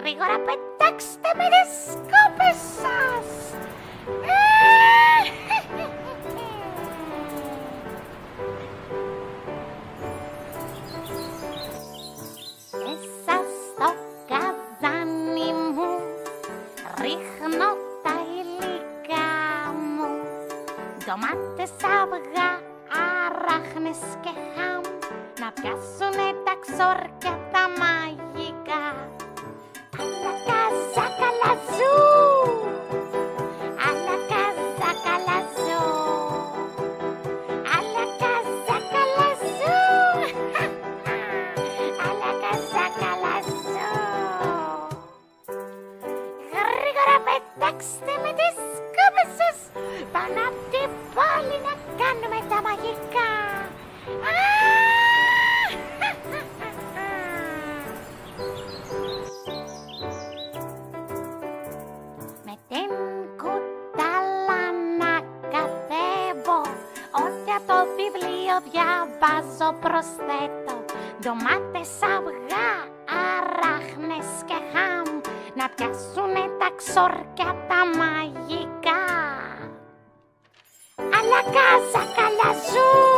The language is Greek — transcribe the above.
Γρήγορα πετάξτε με τις σκόπες σας. Μέσα στο καζάνι μου ρίχνω τα υλικά μου, ντομάτες, αυγά, αράχνες και χαμ, να πιάσουνε τα ξόρκια τα μαγικά. Αλακαζακαλαζού, αλακαζακαλαζού, αλακαζακαλαζού, αλακαζακαλαζού. Γρήγορα πετάξτε με τις σκόπες σας πάνω απ' την πόλη να κάνουμε τα μαγικά. Με την κουτάλα να κατέβω, ό,τι από το βιβλίο διαβάζω προσθέτω. Ντομάτες, αυγά, αράχνες και χαμ, να πιάσουνε τα ξόρκια τα μαγικά. Αλακάζακαλαζού.